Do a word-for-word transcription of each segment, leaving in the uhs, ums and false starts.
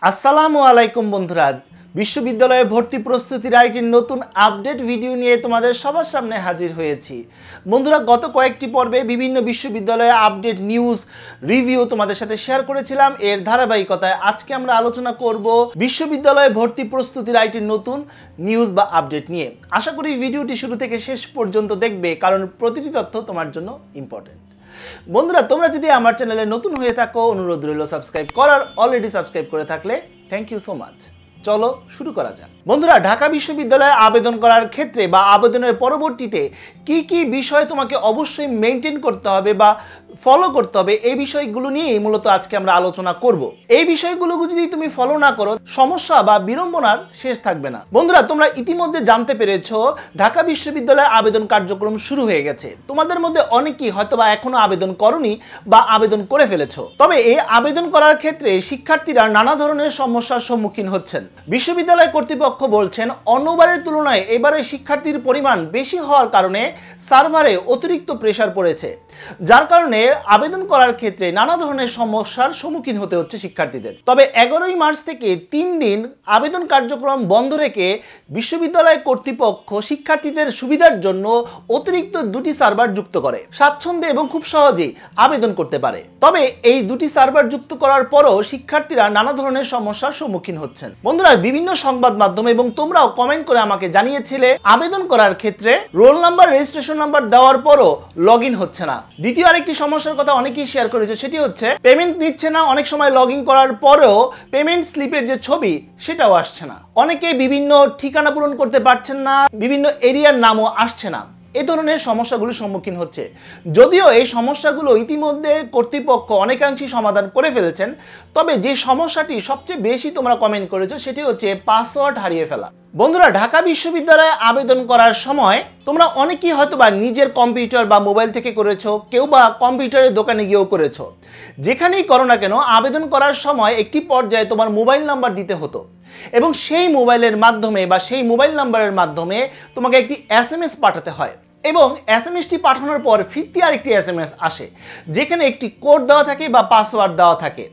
আসসালামু আলাইকুম বন্ধুরা, বিশ্ববিদ্যালয়ে ভর্তি প্রস্তুতির আরেকটি নতুন আপডেট ভিডিও নিয়ে তোমাদের সবার সামনে হাজির হয়েছি। বন্ধুরা, গত কয়েকটি পর্বে বিভিন্ন বিশ্ববিদ্যালয়ে আপডেট নিউজ রিভিউ তোমাদের সাথে শেয়ার করেছিলাম। এর ধারাবাহিকতায় আজকে আমরা আলোচনা করব বিশ্ববিদ্যালয়ে ভর্তি প্রস্তুতির আরেকটি নতুন নিউজ বা আপডেট নিয়ে। আশা করি ভিডিওটি শুরু থেকে শেষ পর্যন্ত দেখবে, কারণ প্রতিটি তথ্য তোমার জন্য ইম্পর্টেন্ট। বন্ধুরা, তোমরা যদি আমার চ্যানেলে নতুন হয়ে থাকো, অনুরোধ রইল সাবস্ক্রাইব করার। অলরেডি সাবস্ক্রাইব করে থাকলে থ্যাংক ইউ সো মাচ। চলো শুরু করা যাক। বন্ধুরা, ঢাকা বিশ্ববিদ্যালয়ে আবেদন করার ক্ষেত্রে বা আবেদনের পরবর্তীতে কি কি বিষয় তোমাকে অবশ্যই মেনটেন করতে হবে বা ফলো করতে হবে, এই বিষয়গুলো নিয়েই মূলত আজকে আমরা আলোচনা করব। এই বিষয়গুলো যদি তুমি ফলো না করো, সমস্যা বা বিড়ম্বনার শেষ থাকবে না। বন্ধুরা, তোমরা ইতিমধ্যে জানতে পেরেছো ঢাকা বিশ্ববিদ্যালয়ে আবেদন কার্যক্রম শুরু হয়ে গেছে। তোমাদের মধ্যে অনেকেই হয়তোবা এখনো আবেদন করনি বা আবেদন করে ফেলেছো। তবে এই আবেদন করার ক্ষেত্রে শিক্ষার্থীরা নানা ধরনের সমস্যার সম্মুখীন হচ্ছেন। বিশ্ববিদ্যালয় কর্তৃপক্ষ বলছেন, অন্যবারের তুলনায় এবারে শিক্ষার্থীর পরিমাণ বেশি হওয়ার কারণে সার্ভারে অতিরিক্ত প্রেসার পড়েছে, যার কারণে আবেদন করার ক্ষেত্রে নানা ধরনের সমস্যার সম্মুখীন হতে হচ্ছে শিক্ষার্থীদের। তবে এগারোই মার্চ থেকে তিন দিন আবেদন কার্যক্রম বন্ধ রেখে বিশ্ববিদ্যালয় কর্তৃপক্ষ শিক্ষার্থীদের সুবিধার জন্য অতিরিক্ত দুটি সার্ভার যুক্ত করে স্বাচ্ছন্দ্যে এবং খুব সহজেই আবেদন করতে পারে। তবে এই দুটি সার্ভার যুক্ত করার পরও শিক্ষার্থীরা নানা ধরনের সমস্যার সম্মুখীন হচ্ছেন। বন্ধুরা, বিভিন্ন সংবাদ মাধ্যম এবং তোমরাও কমেন্ট করে আমাকে জানিয়েছিলে আবেদন করার ক্ষেত্রে রোল নাম্বার, রেজিস্ট্রেশন নাম্বার দেওয়ার পরও লগ ইন হচ্ছে না। দ্বিতীয় আরেকটি সমস্যার কথা অনেকেই শেয়ার করেছে, সেটি হচ্ছে পেমেন্ট নিচ্ছে না। অনেক সময় লগ ইন করার পরেও পেমেন্ট স্লিপের যে ছবি সেটাও আসছে না। অনেকে বিভিন্ন ঠিকানা পূরণ করতে পারছেন না, বিভিন্ন এরিয়ার নামও আসছে না। এ ধরনের সমস্যাগুলোর সম্মুখীন হচ্ছে। যদিও এই সমস্যাগুলো ইতিমধ্যে কর্তৃপক্ষ অনেকাংশই সমাধান করে ফেলেছেন, তবে যে সমস্যাটি সবচেয়ে বেশি তোমরা কমেন্ট করেছো সেটি হচ্ছে পাসওয়ার্ড হারিয়ে ফেলা। বন্ধুরা, ঢাকা বিশ্ববিদ্যালয়ে আবেদন করার সময় তোমরা অনেকেই হয়তো বা নিজের কম্পিউটার বা মোবাইল থেকে করেছো, কেউ বা কম্পিউটারের দোকানে গিয়েও করেছো। যেখানেই করো না কেন, আবেদন করার সময় একটি পর্যায়ে তোমার মোবাইল নাম্বার দিতে হতো এবং সেই মোবাইলের মাধ্যমে বা সেই মোবাইল নাম্বারের মাধ্যমে তোমাকে একটি এস এম এস পাঠাতে হয় এবং এস এম এসটি পাঠানোর পর ফিরতি আরেকটি এস এম এস আসে, যেখানে একটি কোড দেওয়া থাকে বা পাসওয়ার্ড দেওয়া থাকে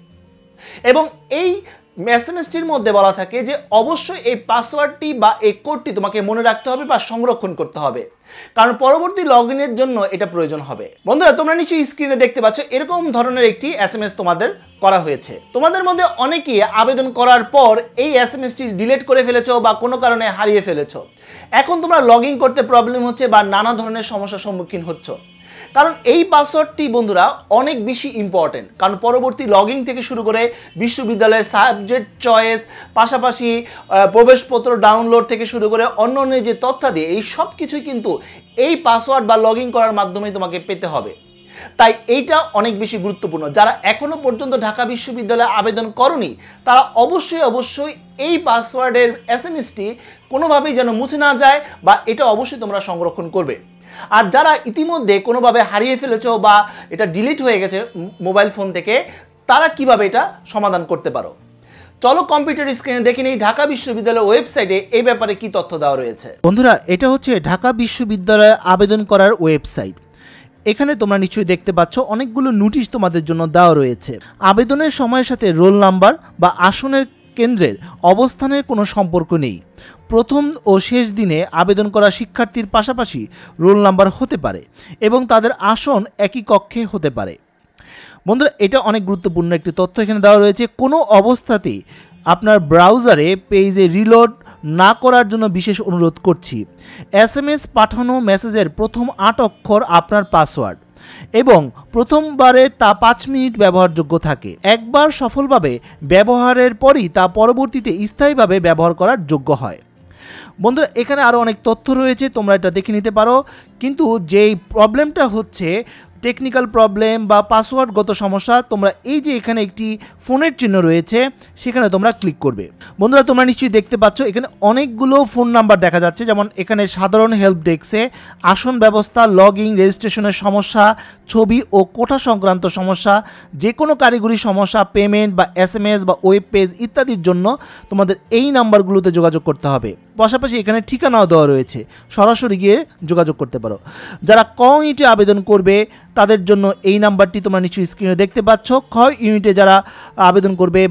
এবং এই এস এম এসটির মধ্যে বলা থাকে যে অবশ্যই এই পাসওয়ার্ডটি বা এই কোডটি তোমাকে মনে রাখতে হবে বা সংরক্ষণ করতে হবে, কারণ পরবর্তী লগ ইনের জন্য এটা প্রয়োজন হবে। বন্ধুরা, তোমরা নিশ্চয়ই স্ক্রিনে দেখতে পাচ্ছ এরকম ধরনের একটি এস এম এস তোমাদের করা হয়েছে। তোমাদের মধ্যে অনেকেই আবেদন করার পর এই এস এম এসটি ডিলিট করে ফেলেছো বা কোনো কারণে হারিয়ে ফেলেছো। এখন তোমরা লগ ইন করতে প্রবলেম হচ্ছে বা নানা ধরনের সমস্যার সম্মুখীন হচ্ছ, কারণ এই পাসওয়ার্ডটি বন্ধুরা অনেক বেশি ইম্পর্টেন্ট। কারণ পরবর্তী লগ ইন থেকে শুরু করে বিশ্ববিদ্যালয়ের সাবজেক্ট চয়েস, পাশাপাশি প্রবেশপত্র ডাউনলোড থেকে শুরু করে অন্য অন্য যে তথ্যাদি, এই সব কিছুই কিন্তু এই পাসওয়ার্ড বা লগ ইন করার মাধ্যমে তোমাকে পেতে হবে। তাই এইটা অনেক বেশি গুরুত্বপূর্ণ। যারা এখনো পর্যন্ত ঢাকা বিশ্ববিদ্যালয়ে আবেদন করনি, তারা অবশ্যই অবশ্যই এই পাসওয়ার্ডের এস এম এসটি কোনোভাবেই যেন মুছে না যায় বা এটা অবশ্যই তোমরা সংরক্ষণ করবে। আর যারা ইতিমধ্যে কোনোভাবে হারিয়ে ফেলেছো বা এটা ডিলিট হয়ে গেছে মোবাইল ফোন থেকে, তারা কিভাবে এটা সমাধান করতে পারো, চলো কম্পিউটার স্ক্রিনে দেখে নিই ঢাকা বিশ্ববিদ্যালয়ের ওয়েবসাইটে এই ব্যাপারে কি তথ্য দেওয়া রয়েছে। বন্ধুরা, এটা হচ্ছে ঢাকা বিশ্ববিদ্যালয়ে আবেদন করার ওয়েবসাইট। এখানে তোমরা নিশ্চয়ই দেখতে পাচ্ছ অনেকগুলো নোটিশ তোমাদের জন্য দেওয়া রয়েছে। আবেদনের সময়ের সাথে রোল নাম্বার বা আসনের কেন্দ্রের অবস্থানের কোনো সম্পর্ক নেই। প্রথম ও শেষ দিনে আবেদন করা শিক্ষার্থীর পাশাপাশি রোল নাম্বার হতে পারে এবং তাদের আসন একই কক্ষে হতে পারে। বন্ধুরা, এটা অনেক গুরুত্বপূর্ণ একটি তথ্য এখানে দেওয়া রয়েছে। কোনো অবস্থাতেই আপনার ব্রাউজারে পেজে রিলোড না করার জন্য বিশেষ অনুরোধ করছি। এস এম এস পাঠানো মেসেজের প্রথম আট অক্ষর আপনার পাসওয়ার্ড এবং প্রথমবারে তা পাঁচ মিনিট ব্যবহারযোগ্য থাকে। একবার সফলভাবে ব্যবহারের পরই তা পরবর্তীতে স্থায়ীভাবে ব্যবহার করার যোগ্য হয়। বন্ধুরা, এখানে আরও অনেক তথ্য রয়েছে, তোমরা এটা দেখে নিতে পারো। কিন্তু যেই প্রবলেমটা হচ্ছে টেকনিক্যাল প্রবলেম বা পাসওয়ার্ডগত সমস্যা, তোমরা এই যে এখানে একটি ফোনের চিহ্ন রয়েছে সেখানে তোমরা ক্লিক করবে। বন্ধুরা, তোমরা নিশ্চয়ই দেখতে পাচ্ছ এখানে অনেকগুলো ফোন নাম্বার দেখা যাচ্ছে, যেমন এখানে সাধারণ হেল্প ডেস্কে আসন ব্যবস্থা, লগ ইন, রেজিস্ট্রেশনের সমস্যা, ছবি ও কোটা সংক্রান্ত সমস্যা, যে কোনো কারিগরি সমস্যা, পেমেন্ট বা এস এম এস বা ওয়েব পেজ ইত্যাদির জন্য তোমাদের এই নাম্বারগুলোতে যোগাযোগ করতে হবে। পাশাপাশি এখানে ঠিকানাও দেওয়া রয়েছে, সরাসরি গিয়ে যোগাযোগ করতে পারো। যারা ক ইউনিটে আবেদন করবে তাদের জন্য এই নাম্বারটি তোমরা নিশ্চয়ই স্ক্রিনে দেখতে পাচ্ছ। খ ইউনিটে যারা আবেদন করবে বা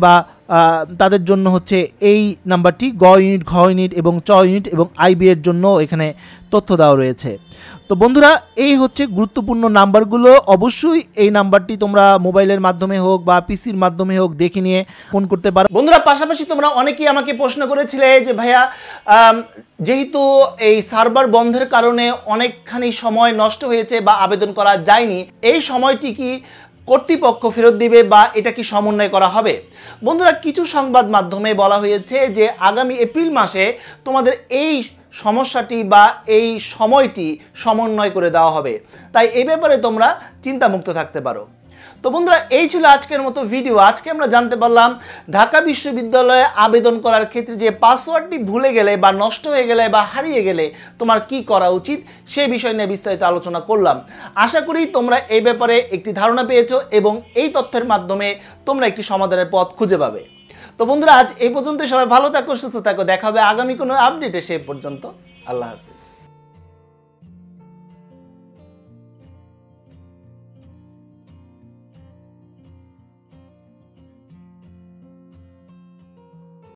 তাদের জন্য হচ্ছে এই নাম্বারটি গ ইউনিট, ঘ ইউনিট এবং চ ইউনিট এবং আইবি এর জন্য এখানে তথ্য দেওয়া রয়েছে। তো বন্ধুরা, এই হচ্ছে গুরুত্বপূর্ণ নাম্বারগুলো। অবশ্যই এই নাম্বারটি তোমরা মোবাইলের মাধ্যমে হোক বা পিসির মাধ্যমে হোক দেখে নিয়ে ফোন করতে পারো। বন্ধুরা, পাশাপাশি তোমরা অনেকেই আমাকে প্রশ্ন করেছিলে যে ভাইয়া, যেহেতু এই সার্ভার বন্ধের কারণে অনেকখানি সময় নষ্ট হয়েছে বা আবেদন করা যায়নি, এই সময়টি কি কর্তৃপক্ষ ফেরত দিবে বা এটা কি সমন্বয় করা হবে? বন্ধুরা, কিছু সংবাদ মাধ্যমে বলা হয়েছে যে আগামী এপ্রিল মাসে তোমাদের এই সমস্যাটি বা এই সময়টি সমন্বয় করে দেওয়া হবে, তাই এই ব্যাপারে তোমরা চিন্তামুক্ত থাকতে পারো। তো বন্ধুরা, এই ছিল আজকের মতো ভিডিও। আজকে আমরা জানতে পারলাম ঢাকা বিশ্ববিদ্যালয়ে আবেদন করার ক্ষেত্রে যে পাসওয়ার্ডটি ভুলে গেলে বা নষ্ট হয়ে গেলে বা হারিয়ে গেলে তোমার কি করা উচিত সেই বিষয় নিয়ে বিস্তারিত আলোচনা করলাম। আশা করি তোমরা এই ব্যাপারে একটি ধারণা পেয়েছো এবং এই তথ্যের মাধ্যমে তোমরা একটি সমাধানের পথ খুঁজে পাবে। তো বন্ধুরা, আজ এই পর্যন্ত। সবাই ভালো থাকো, সুস্থ থাকো। দেখা হবে আগামী কোনো আপডেটে। সে পর্যন্ত আল্লাহ হাফিজ।